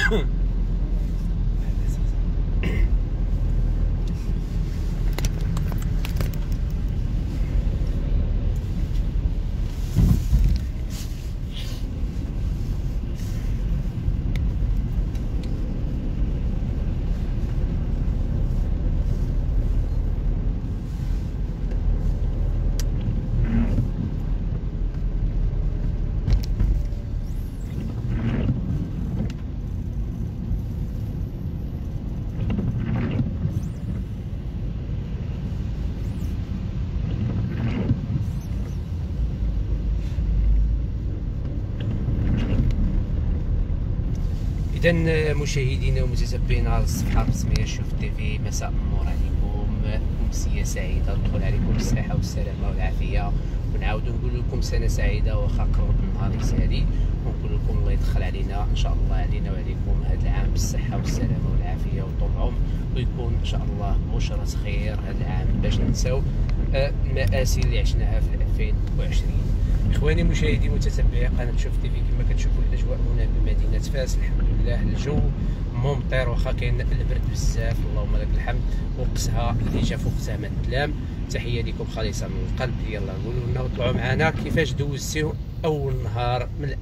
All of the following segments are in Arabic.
إذا مشاهدينا ومتتبعينا على الصفحة الرسمية شوف تيفي، مساء النور عليكم، أمسية سعيدة، ندخل عليكم بالصحة والسلامة والعافية، ونعاودو نقول لكم سنة سعيدة واخا قرب النهار يسالي، ونقول لكم الله يدخل علينا إن شاء الله علينا وعليكم هذا العام بالصحة والسلامة والعافية وطول العمر، ويكون إن شاء الله بشرة خير هذا العام باش ننساو المآسي اللي عشناها في 2020. إخواني مشاهدي متتبعي قناة شوف تيفي، كما كتشوفوا الأجواء هنا بمدينة فاس، الحمد لله الجو ممطر واخا كاين البرد بزاف، اللهم لك الحمد، وقتها اللي جا فوقتها ما تلام. تحية لكم خالصة من القلب، يلا نقولوا لنا وطلعوا معنا كيفاش دوزتيو أول نهار من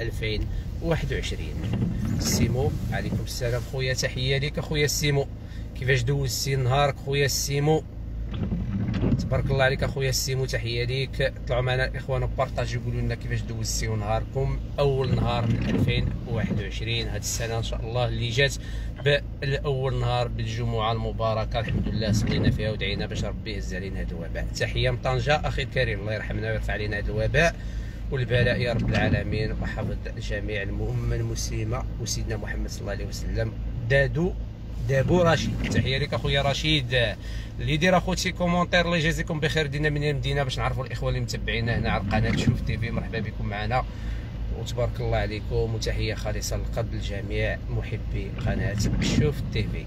2021. السيمو عليكم السلام خويا، تحية لك خويا السيمو، كيفاش دوزتي نهارك خويا السيمو؟ تبارك الله عليك اخويا السيمو، تحيه ليك. طلعوا معنا الاخوان وبارطاجيو، قولوا لنا كيفاش دوزتيو نهاركم اول نهار من 2021 هذه السنه ان شاء الله اللي جات بالاول نهار بالجمعه المباركه، الحمد لله صلينا فيها ودعينا باش ربي يهز علينا هذا الوباء. تحيه من طنجه اخي الكريم، الله يرحمنا ويرفع علينا هذا الوباء والبلاء يا رب العالمين، وحفظ جميع الامه المسلمه وسيدنا محمد صلى الله عليه وسلم. دابو رشيد، تحيه لك اخويا رشيد، اللي يدير اخوتي كومونتير الله يجازيكم بخير، دينا من المدينه باش نعرفوا الاخوه اللي متبعينا هنا على قناه شوف تيفي، مرحبا بكم معنا وتبارك الله عليكم، وتحيه خالصه للقلب لجميع محبي قناه شوف تيفي.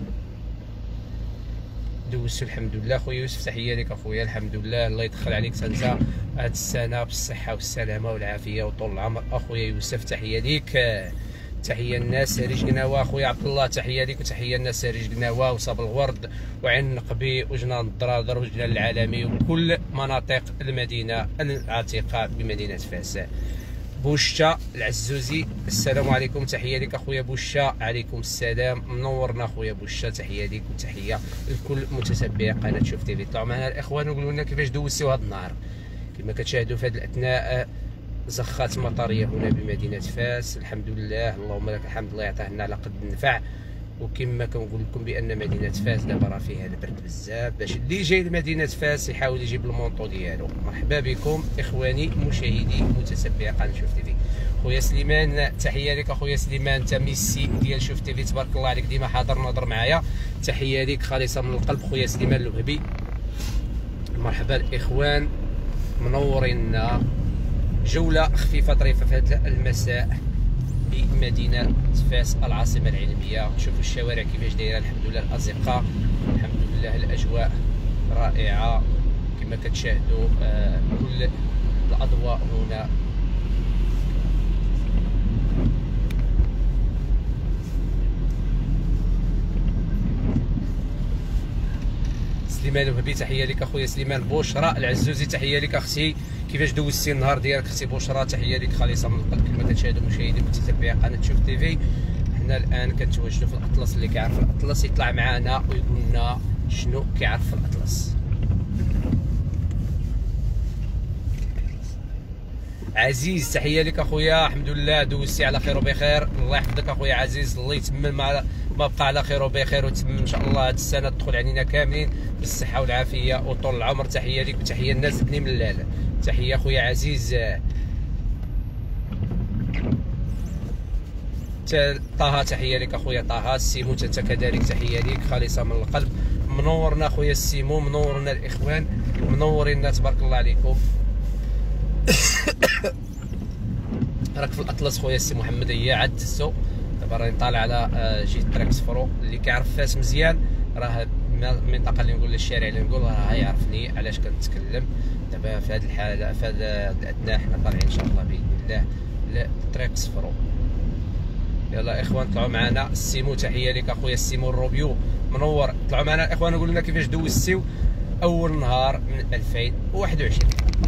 دوزتو الحمد لله خويا يوسف، تحيه لك اخويا، الحمد لله الله يدخل عليك تنسى هاد السنه بالصحه والسلامه والعافيه وطول العمر اخويا يوسف، تحيه ليك. تحيه الناس ريج قناوه اخويا عبد الله، تحيه لك، وتحيه الناس ريج قناوه وصاب الورد وعين النقبي وجنان الدرادر وجنان العالمي وكل مناطق المدينه العتيقه بمدينه فاس. بوشة العزوزي السلام عليكم، تحيه لك اخويا بوشة، عليكم السلام، منورنا اخويا بوشة، تحيه لك وتحيه لكل متتبعي قناه شوف تيفي. طلعوا معنا الاخوان وقولوا لنا كيفاش دوزتوا هذا النهار. كما كتشاهدوا في هذه الاثناء زخات مطريه هنا بمدينه فاس، الحمد لله اللهم لك الحمد، الله يعطيه لنا على قد النفع. وكما كنقول لكم بان مدينه فاس دابا راه فيها البرد بزاف، باش اللي جاي لمدينه فاس يحاول يجيب المونطو ديالو. مرحبا بكم اخواني مشاهدي متتبعي قناه شوف تيفي. خويا سليمان تحيه لك اخويا سليمان، انت ميسي ديال شوف تيفي، تبارك الله عليك، ديما حاضر ناظر معايا، تحيه لك خالصه من القلب خويا سليمان الوهبي. مرحبا الاخوان منورينا، جولة خفيفة ظريفة في هذا المساء بمدينة فاس العاصمة العلمية. شوفوا الشوارع كيفاش دايرة، الحمد لله الأزقة، الحمد لله الأجواء رائعة كما كتشاهدوا، كل الأضواء هنا سليمان الوهبي، تحيه لك اخويا سليمان. بشرى العزوزي تحيه لك اختي، كيفاش دوزتي النهار ديالك اختي بشرى؟ تحيه لك خالصه من القلب. كما كتشاهدوا مشاهدي متتبعي قناه شوف تيفي، حنا الان كنتواجدوا في الاطلس، اللي كيعرف الاطلس يطلع معنا ويقول لنا شنو كيعرف في الاطلس. عزيز تحيه لك اخويا، الحمد لله دوزتي على خير وبخير، الله يحفظك اخويا عزيز، الله يتمم ما بقى على خير وبخير، وتتمم ان شاء الله هذه السنه تدخل علينا كاملين بالصحه والعافيه وطول العمر. تحيه لك وتحيه الناس بني ملال، تحيه اخويا عزيز. طه تحيه لك اخويا طه. السيمو انت كذلك تحيه لك خالصه من القلب، منورنا اخويا السيمو، منورنا الاخوان، منورينا تبارك الله عليكم. راك في الاطلس خويا السي محمد، هي عاد دزتو دابا راني طالع على جهه طريق صفرو، اللي كيعرف فاس مزيان راه المنطقه اللي نقول الشارع اللي نقول راه يعرفني علاش كنتكلم. دابا في هذه الحاله في هذا الاثناء حنا طالعين ان شاء الله باذن الله لطريق صفرو. يلا اخوان طلعوا معنا. السيمو تحيه لك اخويا السيمو الروبيو منور. طلعوا معنا الاخوان قولوا لنا كيفاش دوزتيو اول نهار من 2021.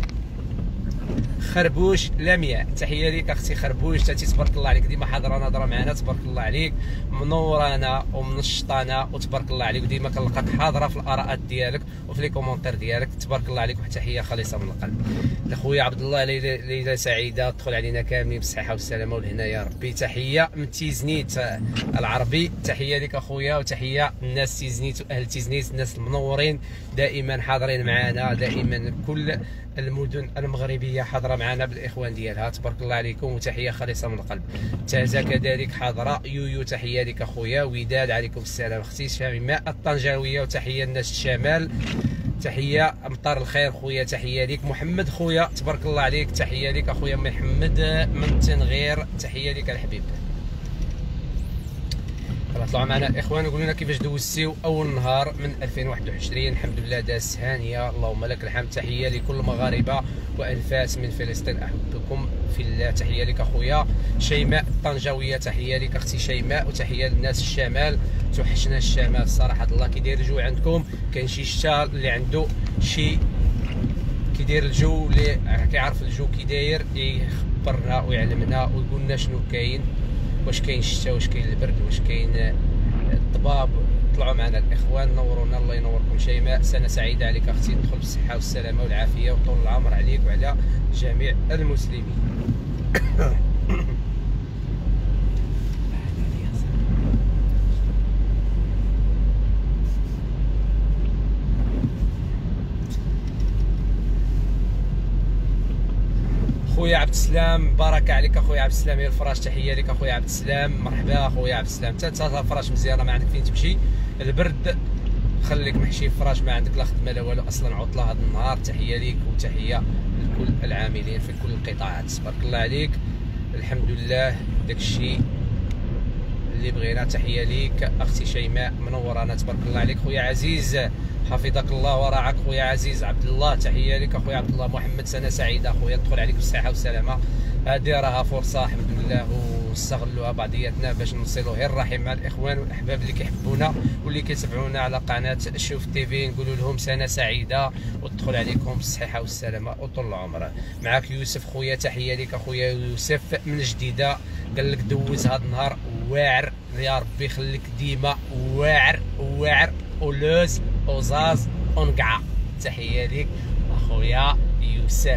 خربوش لمياء تحيه ليك اختي خربوش، تاتي تبارك الله عليك ديما حاضره ناظره معنا، تبارك الله عليك منورانا ومنشطانا وتبارك الله عليك، وديما كنلقاك حاضره في الاراءات ديالك وفي لي كومونتير ديالك، تبارك الله عليك. وتحيه خالصه من القلب لخويا عبد الله. ليله سعيده تدخل علينا كاملين بالصحه والسلامه والهنا يا ربي. تحيه من تيزنيت العربي تحيه لك اخويا، وتحيه الناس تيزنيت واهل تيزنيت الناس المنورين دائما حاضرين معنا، دائما كل المدن المغربيه حاضره معنا بالاخوان ديالها، تبارك الله عليكم. وتحيه خالصه من القلب. تازا كذلك حاضره. يويو تحيه لك اخويا. وداد عليكم السلام اختي شيماء الطنجاويه، وتحيه الناس الشمال. تحيه امطار الخير خويا تحيه لك. محمد خويا تبارك الله عليك تحيه لك اخويا محمد من تنغير تحيه لك الحبيب. طلعوا معنا الاخوان وقولوا لنا كيفاش دوزتيو اول نهار من 2021. الحمد لله داز هانيه اللهم لك الحمد. تحيه لكل المغاربه والفات من فلسطين احبكم في الله. تحيه لك اخويا شيماء الطنجاويه تحيه لك اختي شيماء، وتحيه للناس الشمال. توحشنا الشمال صراحه الله. كي داير الجو عندكم؟ كاين شي شتا اللي عنده شي كي داير الجو اللي كيعرف الجو كي داير يخبرنا ويعلمنا ويقول لنا شنو كاين، واش كاين الشتاء واش كاين البرد واش كاين الضباب. طلعوا معنا الاخوان نورونا الله ينوركم. شيماء سنه سعيده عليك اختي، ندخل بالصحه والسلامه والعافيه وطول العمر عليك وعلى جميع المسلمين. خويا عبد السلام بركه عليك اخويا عبد السلام يا الفراش تحيه لك اخويا عبد السلام. مرحبا اخويا عبد السلام. حتى الفراش مزيانه ما عندك فين تمشي، البرد خليك محشي فراش ما عندك لا خدمه لا والو، اصلا عطله هذا النهار. تحيه ليك وتحيه لكل العاملين في كل القطاعات تبارك الله عليك. الحمد لله داكشي اللي بغينا. تحيه ليك اختي شيماء منورانا تبارك الله عليك. خويا عزيز حفظك الله ورعاك خويا عزيز عبد الله تحيه لك اخويا عبد الله. محمد سنه سعيده اخويا تدخل عليك بالصحه والسلامه. هذه راها فرصه الحمد لله ونستغلوها بعضياتنا باش نوصلوا غير الرحم مع الاخوان والاحباب اللي كيحبونا واللي كيتابعونا على قناه شوف تيفي. نقولوا لهم سنه سعيده وتدخل عليكم بالصحه والسلامه وطول العمر. معاك يوسف خويا تحيه لك اخويا يوسف من جديده. قال لك دوز هذا النهار واعر يا ربي يخليك ديما واعر واعر ولوز وزاز ونقعه. تحيه ليك اخويا يوسف.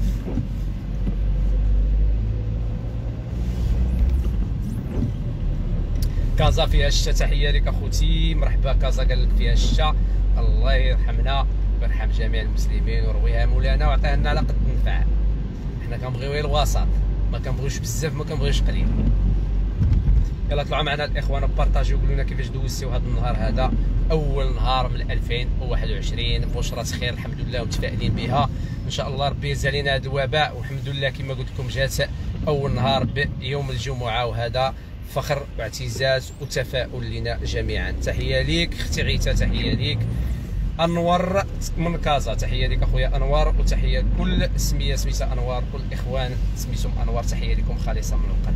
كازا فيها الشتا تحيه لك اخوتي. مرحبا كازا قال لك فيها الشتا الله يرحمنا ويرحم جميع المسلمين ويرويها مولانا وعطيها لنا على قد النفع. حنا كنبغيو غير الوسط، ما كنبغيوش بزاف ما كنبغيوش قليل. يلا طلعوا معنا الاخوان وبارطاجيو قولوا لنا كيفاش دوزتيو هذا النهار هذا اول نهار من 2021. بشرة خير الحمد لله ومتفائلين بها ان شاء الله. ربي يهز علينا هذا الوباء والحمد لله كما قلت لكم جات اول نهار بيوم الجمعه، وهذا فخر واعتزاز وتفاؤل لنا جميعا. تحيه ليك اختي غيتا تحيه ليك. انور من كازا تحيه لك اخويا انور، وتحيه لكل سميه سميتها انوار، كل اخوان سميتهم انوار تحيه لكم خالصه من القلب.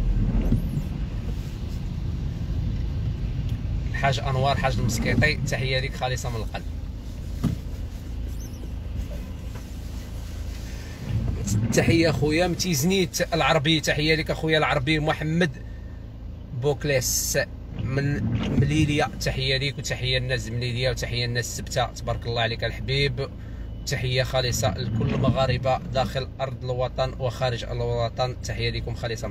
حاج انوار حاج المسكيطي تحيه لك خالصه من القلب. تحيه خويا متيزنيت العربي تحيه لك اخويا العربي. محمد بوكليس من مليليا تحيه ليك وتحيه الناس مليليا وتحيه الناس سبته تبارك الله عليك الحبيب. تحيه خالصه لكل المغاربه داخل ارض الوطن وخارج الوطن تحيه لكم خالصه.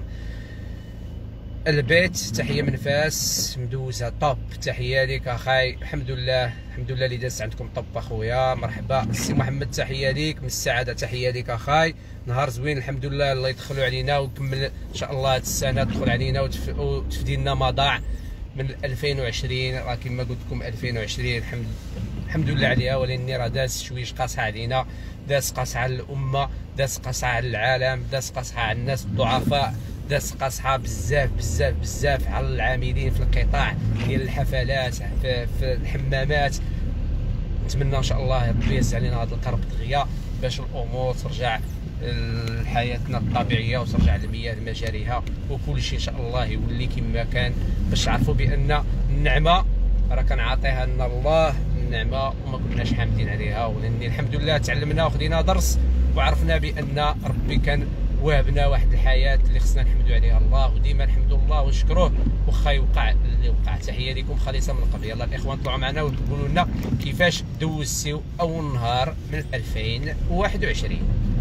البيت تحيه من فاس مدوزه طوب تحيه لك اخاي. الحمد لله الحمد لله اللي دازت عندكم طوب اخويا. مرحبا السي محمد تحيه ليك من السعاده تحيه لك اخاي. نهار زوين الحمد لله الله يدخلوا علينا ويكمل ان شاء الله هذه السنه تدخل علينا وتفدي لنا ما ضاع من 2020. راه كما قلت لكم 2020 الحمد لله عليها، ولكن راه داز شويش قاصحه علينا، داز قاصحه على الامه، داز قاصحه على العالم، داز قاصحه على الناس الضعفاء، داز قاصحه بزاف بزاف بزاف على العاملين في القطاع ديال الحفلات في الحمامات نتمنى ان شاء الله ربي يهز علينا هذا الكرب دغيا باش الامور ترجع لحياتنا الطبيعيه وترجع المياه لمجاريها وكل شيء ان شاء الله يولي كما كان، باش تعرفوا بان النعمه راه كنعطيها لنا الله، النعمه وما كناش حامدين عليها، ولكن الحمد لله تعلمنا وخدينا درس وعرفنا بان ربي كان وهبنا واحد الحياه اللي خصنا نحمدوا عليها الله، وديما نحمدوا الله ونشكروه واخا يوقع اللي وقع. تحيه لكم خالصه من القلب. يلا الاخوان طلعوا معنا وتقولوا لنا كيفاش دوزتوا اول نهار من 2021.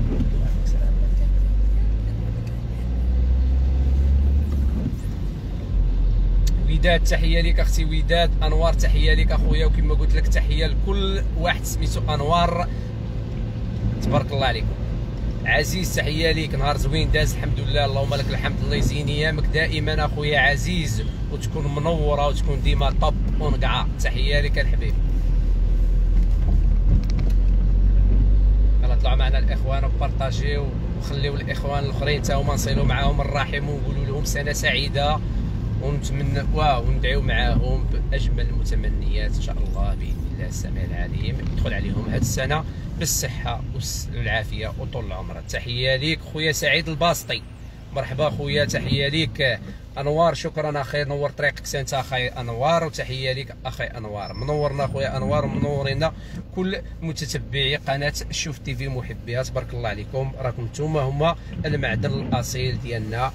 وداد تحيه لك اختي وداد، انوار تحيه لك اخويا، وكما قلت لك تحيه لكل واحد سميتو انوار، تبارك الله عليكم. عزيز تحيه ليك، نهار زوين داز الحمد لله، اللهم لك الحمد، الله يزين ايامك دائما اخويا عزيز، وتكون منوره وتكون ديما طب ونقعه. تحيه لك الحبيب. يلا طلعوا معنا الاخوان وبارطاجيو وخليو الاخوان الاخرين حتى هما نصلوا معاهم الرحم ونقولوا لهم سنه سعيده، ونتمنى وندعيو معاهم باجمل المتمنيات ان شاء الله باذن الله السميع العليم، يدخل عليهم هذه السنه بالصحه والعافيه وطول العمر. تحيه ليك خويا سعيد الباسطي، مرحبا خويا، تحيه ليك. انوار شكرا اخي، نور طريقك انت اخي انوار، وتحيه ليك اخي انوار، منورنا خويا انوار، منورينا كل متتبعي قناه شوف تي في محبيها، تبارك الله عليكم، راكم نتوما هما المعدن الاصيل ديالنا.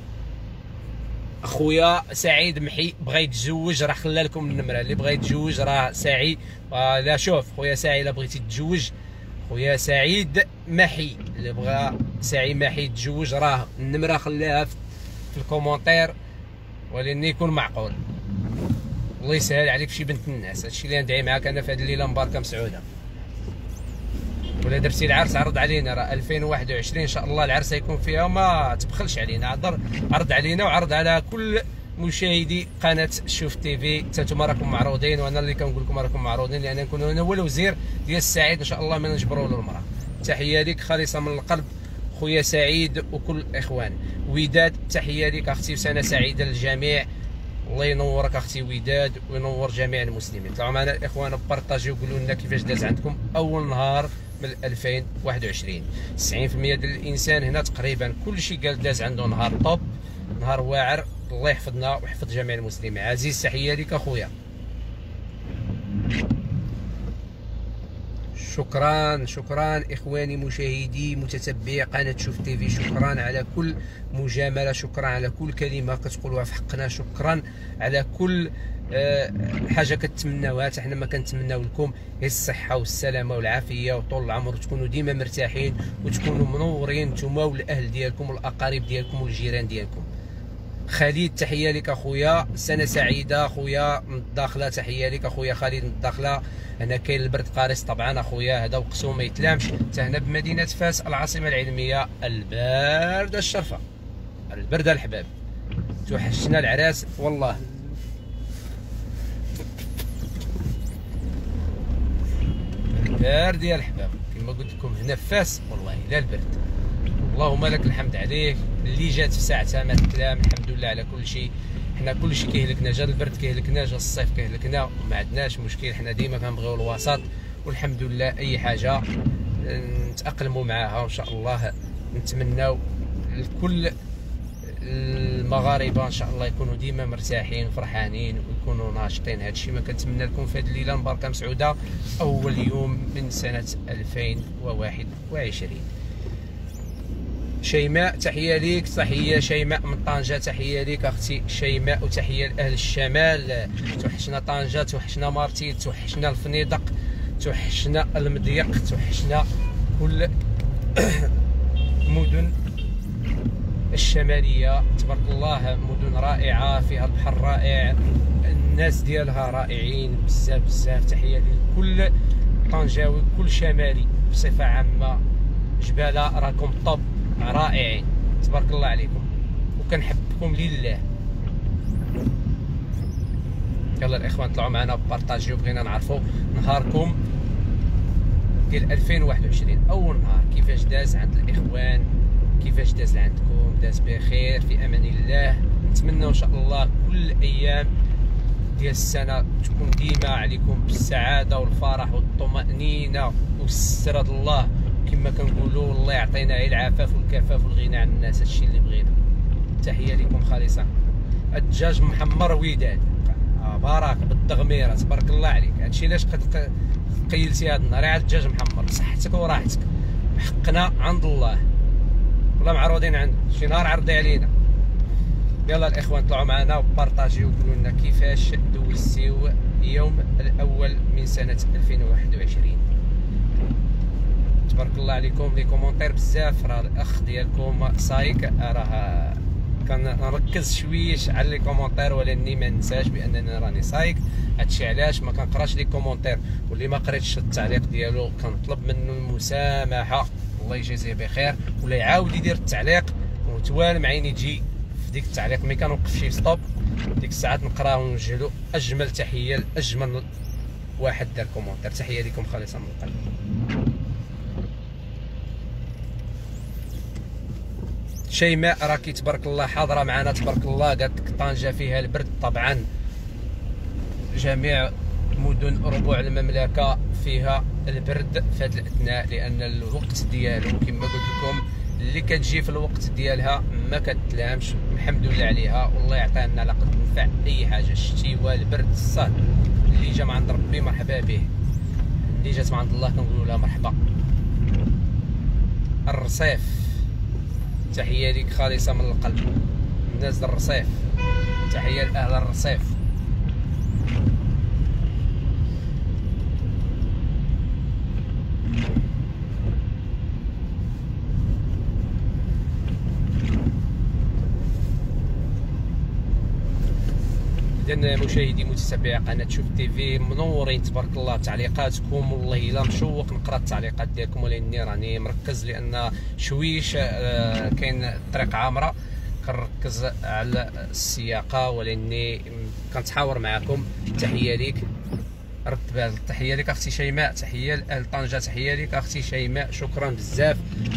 خويا سعيد محي بغى يتزوج، راه خلى لكم النمره، اللي بغى يتزوج راه سعيد. لا شوف خويا سعيد الا بغيتي تتزوج، خويا سعيد محي اللي بغى سعيد محي يتزوج راه النمره خلاها في الكومونتير، ولكن يكون معقول. الله يسهل عليك شي بنت الناس، هادشي اللي ندعي معاك انا في هذه الليله مباركه مسعوده. ولا درتي العرس عرض علينا، راه 2021 ان شاء الله العرس يكون فيها، ما تبخلش علينا، عرض علينا وعرض على كل مشاهدي قناه شوف تي في، حتى نتوما راكم معروضين، وانا اللي كنقول لكم راكم معروضين، لان نكون انا هو الوزير ديال السعيد ان شاء الله ما نجبروا له المراه. تحيه لك خالصه من القلب خويا سعيد وكل الاخوان. وداد تحيه لك اختي، وسنه سعيده للجميع، الله ينورك اختي وداد وينور جميع المسلمين. طلعوا معنا الاخوان وبارطاجيو وقولوا لنا كيفاش داز عندكم اول نهار من 2021. 90% ديال الانسان هنا تقريبا كل شيء قال داز عنده نهار طوب، نهار واعر، الله يحفظنا ويحفظ جميع المسلمين. عزيز تحيه لك اخويا، شكرا اخواني مشاهدي متتبعي قناه شوف تي في، شكرا على كل مجامله، شكرا على كل كلمه كتقولوها في حقنا، شكرا على كل حاجه كتمناوها، حتى حنا ما كنتمناو لكم غير الصحه والسلامه والعافيه وطول العمر، وتكونوا ديما مرتاحين وتكونوا منورين نتوما والاهل ديالكم والاقارب ديالكم والجيران ديالكم. خالد تحيه لك اخويا، سنه سعيده اخويا من الداخله، تحيه لك اخويا خالد من الداخله. هنا كاين البرد قارص طبعا اخويا، هذا وقته ما يتلامش، حتى هنا بمدينه فاس العاصمه العلميه البارده الشرفه، البرده الحباب، توحشنا العراس والله. البارد يا الحباب كما قلت لكم هنا في فاس والله لا البرد، اللهم لك الحمد عليه، اللي جات في ساعتها ما تكلام، الحمد لله على كل شيء. حنا كل شيء كيهلكنا، جا البرد كيهلكنا، جا الصيف كيهلكنا، وما عندناش مشكل، حنا ديما كنبغيو الوسط، والحمد لله اي حاجه نتاقلموا معاها، وان شاء الله نتمناو لكل المغاربه ان شاء الله يكونوا ديما مرتاحين وفرحانين ويكونوا ناشطين. هادشي ما كنتمنى لكم في هذه الليله مباركه مسعوده، اول يوم من سنه 2021. شيماء تحيه ليك، تحيه شيماء من طنجه، تحيه ليك اختي شيماء، وتحيه لاهل الشمال. توحشنا طنجه، توحشنا مارتين، توحشنا الفنيدق، توحشنا المضيق، توحشنا كل مدن الشماليه، تبارك الله، مدن رائعه فيها البحر رائع، الناس ديالها رائعين بزاف بزاف. تحيه لكل طنجاوي، كل شمالي بصفه عامه، جباله راكم طب رائعين، تبارك الله عليكم، وكنحبكم لله. يلا الاخوان طلعوا معنا بارطاجيو، بغينا نعرفوا نهاركم ديال 2021 اول نهار كيفاش داز عند الاخوان، كيفاش داز عندكم، داز بخير في امان الله. نتمنى ان شاء الله كل الايام ديال السنه تكون ديما عليكم بالسعاده والفرح والطمانينه والستر الله، كما كنقولوا الله يعطينا غير العفاف والكفاف والغنى عن الناس، هادشي اللي بغينا. تحيه لكم خالصه. الدجاج محمر وداد بارك بالدغميره تبارك الله عليك. هادشي علاش قيلتي هاد النهار على الدجاج محمر بصحتك وراحتك، حقنا عند الله ولا معروضين عنده، شي نهار عرضي علينا. يلا الاخوان طلعوا معنا وبارطاجيو وقولوا لنا كيفاش دوزتيو اليوم الاول من سنه 2021. تبارك الله عليكم. لي كومونتير بزاف، راه الاخ ديالكم سايك راه كنركز شويش على لي كومونتير، ولاني ما ننساش بانني راني سايك. هادشي علاش ما كنقراش لي كومونتير، واللي ما قريتش التعليق ديالو كنطلب منه المسامحه، الله يجازيه بخير، ولا يعاود يدير التعليق وتوالم عيني يجي في ديك التعليق. ملي كنوقف شي ستوب ديك الساعات نقراه ونوجه له اجمل تحيه لاجمل واحد دار كومونتير. تحيه لكم خالصه من القلب. شيماء راكي تبارك الله حاضره معنا تبارك الله، قالت لك طنجه فيها البرد. طبعا جميع مدن ربوع المملكه فيها البرد في هذا الاثناء، لان الوقت ديالو كما قلت لكم اللي كتجي في الوقت ديالها ما كتلامش، الحمد لله عليها، والله يعطينا على قد نفع اي حاجه. الشتيوه البرد الصهد اللي جا من عند ربي مرحبا به، اللي جات من عند الله كنقولوا لها مرحبا. الرصيف تحيه ليك خالصه من القلب. الناس ديال الرصيف تحيه لاهل الرصيف. إذن مشاهدي متتبعي قناه شوف تي في منورين تبارك الله، تعليقاتكم والله الا مشوق نقرا التعليقات ديالكم، ولاني راني مركز لان شويش كاين الطريق عامره، كنركز على السياقه ولاني كنتحاور معكم. تحيه ليك رد بال. تحيه لك اختي شيماء، تحيه لاهل طنجه، تحيه لك اختي شيماء، شكرا بزاف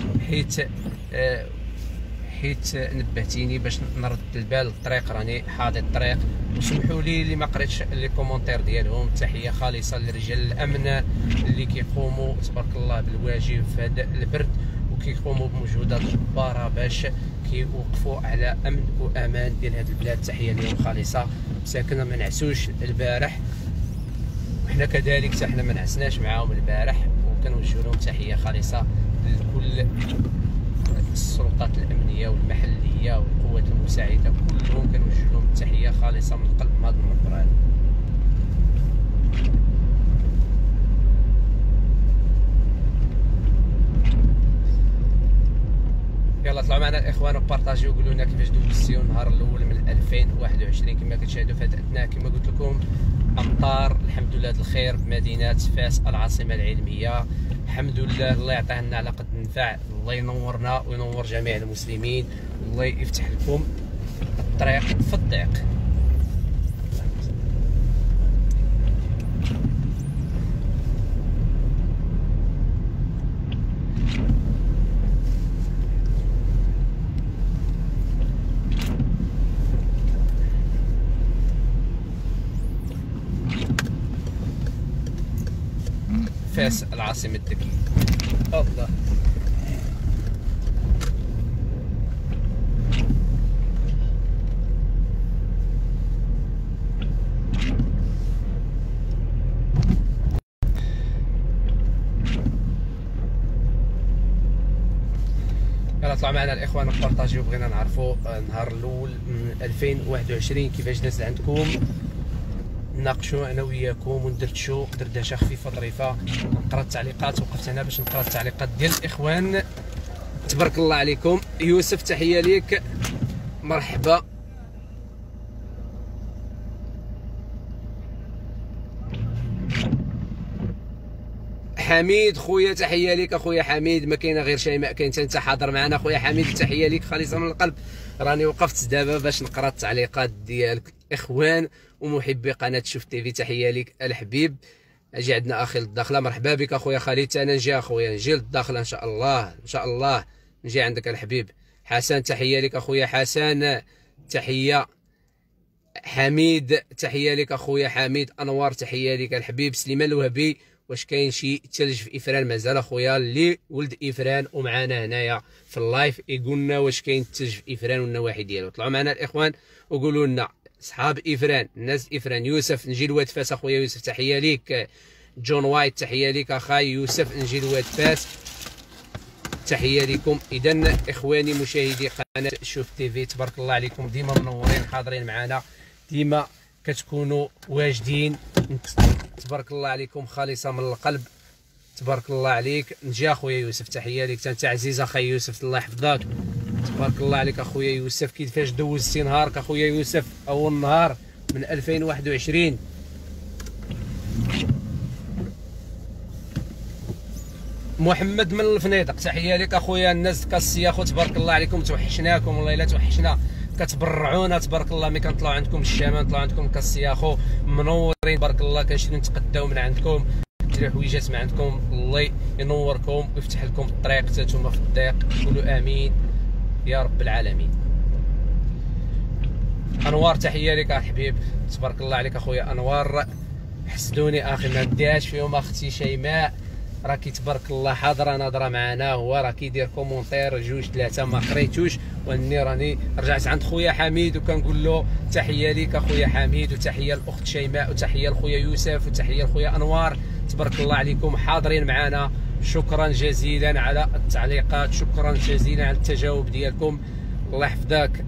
حيت نبهتيني باش نرد البال. الطريق راني حاضي الطريق، وسمحوا لي اللي ما قريتش لي كومونتير ديالهم. تحيه خالصه لرجال الامن اللي كيقوموا تبارك الله بالواجب في هذا البرد، وكيقوموا بمجهودات جباره باش كيوقفوا على امن وامان ديال هذه البلاد. تحيه لهم خالصه. مساكن ما نعسوش البارح، وحنا كذلك حتى حنا ما نعسناش معاهم البارح، وكنوجه لهم تحيه خالصه لكل السلطات الامنيه والمحليه والقوات المساعده كلهم، كنوجه لهم تحيه خالصه من القلب من هذا المنبر هذا. يلا طلعوا معنا الاخوان وبارطاجيو وقولوا لنا كيفاش دوزتيو النهار الاول من 2021. كما كتشاهدوا في هذا الاثناء كما قلت لكم امطار الحمد لله الخير بمدينه فاس العاصمه العلميه. الحمد لله، الله يعطيها لنا على قد النفع، الله ينورنا وينور جميع المسلمين، والله يفتح لكم الطريق في الضيق. فاس العاصمة الذكية. الله يلا طلعوا معنا الاخوان وبارطاجيو. بغينا نعرفوا النهار الاول من 2021 كيفاش داز عندكم، ناقشوا انا وياكم وندردشوا دردشه خفيفه ظريفه. نقرا التعليقات، وقفت هنا باش نقرا التعليقات ديال الاخوان. تبارك الله عليكم. يوسف تحيه ليك مرحبا. حميد خويا تحيه ليك اخويا حميد، ما كاينه غير شيماء، كاين حتى انت حاضر معنا اخويا حميد. تحيه ليك خالصه من القلب. راني وقفت دابا باش نقرا التعليقات ديال الاخوان ومحبي قناه شوف تي في. تحيه ليك الحبيب. اجي عندنا اخي للداخله، مرحبا بك اخويا خالد. انا نجي اخويا، نجي للداخله ان شاء الله، ان شاء الله نجي عندك الحبيب. حسن تحيه لك اخويا حسن، تحيه حميد تحيه لك اخويا حميد. انوار تحيه لك الحبيب. سليمان الوهبي واش كاين شي ثلج في افران؟ مازال اخويا اللي ولد افران ومعنا هنايا في اللايف يقول لنا واش كاين الثلج في افران والنواحي ديالو. طلعوا معنا الاخوان وقولوا لنا صحاب افران، الناس افران. يوسف نجي الواد فاس اخويا يوسف تحيه ليك. جون وايت تحيه ليك اخاي يوسف نجي الواد فاس تحيه لكم. اذا اخواني مشاهدي قناه شوف تيفي تبارك الله عليكم، ديما منورين حاضرين معنا، ديما كتكونوا واجدين، تبارك الله عليكم خالصه من القلب، تبارك الله عليك. نجي اخويا يوسف تحيه ليك، انت عزيز اخي يوسف الله يحفظك، تبارك الله عليك اخويا يوسف. كيفاش دوزتي نهارك اخويا يوسف؟ اول نهار من 2021. محمد من الفنيدق تحيه لك اخويا. الناس كاسياخو تبارك الله عليكم، توحشناكم والله الا توحشنا، كتبرعونا تبارك الله ملي كنطلعوا عندكم الشام، نطلعوا عندكم كاسياخو منورين تبارك الله، كنشريو نتقداو من عندكم نديرو حويجات من عندكم، الله ينوركم ويفتح لكم الطريق حتى نتوما في الضيق، قولوا امين يا رب العالمين. انوار تحيه لك الحبيب، تبارك الله عليك اخويا انوار. حسدوني اخي ما نديهاش فيهم اختي شيماء، راكي تبارك الله حاضره ناظره معنا، هو راه كيدير كومونتير جوج ثلاثه ما قريتوش، واني راني رجعت عند خويا حميد وكنقول له تحيه ليك اخويا حميد، وتحيه الاخت شيماء، وتحيه لخويا يوسف، وتحيه لخويا انوار، تبارك الله عليكم حاضرين معنا. شكرا جزيلا على التعليقات، شكرا جزيلا على التجاوب ديالكم، الله يحفظك.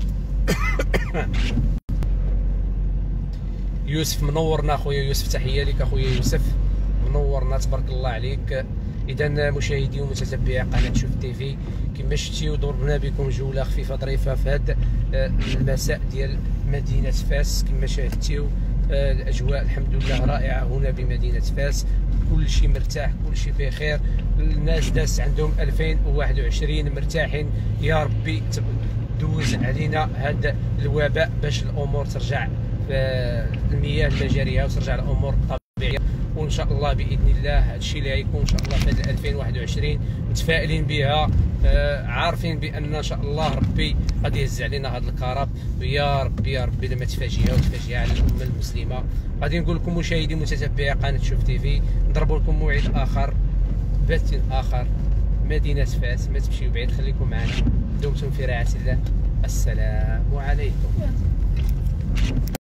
يوسف منورنا اخويا يوسف، تحيه لك اخويا يوسف منورنا تبارك الله عليك. اذا مشاهدي ومتتبعي قناه شوف تيفي كما شفتيو ضربنا بكم جوله خفيفه ظريفه في هذا المساء ديال مدينه فاس. كما شاهدتيو الاجواء الحمد لله رائعه هنا بمدينه فاس، كل شيء مرتاح، كل شيء بخير، الناس داس عندهم 2021 مرتاحين. يا ربي دوز علينا هذا الوباء باش الامور ترجع المياه المجاريه وترجع الامور طبيعيه، وان شاء الله باذن الله هذا الشيء اللي غيكون ان شاء الله في 2021 متفائلين بها، عارفين بان ان شاء الله ربي غادي يهز علينا هذا الكرب، ويا ربي يا ربي لما تفاجئها وتفاجئها على الامه المسلمه. غادي نقول لكم مشاهدي متتبعي قناه شوف تيفي، نضربوا لكم موعد اخر، بث اخر، مدينه فاس، ما تمشيو بعيد، خليكم معنا، دمتم في رعايه الله، السلام عليكم.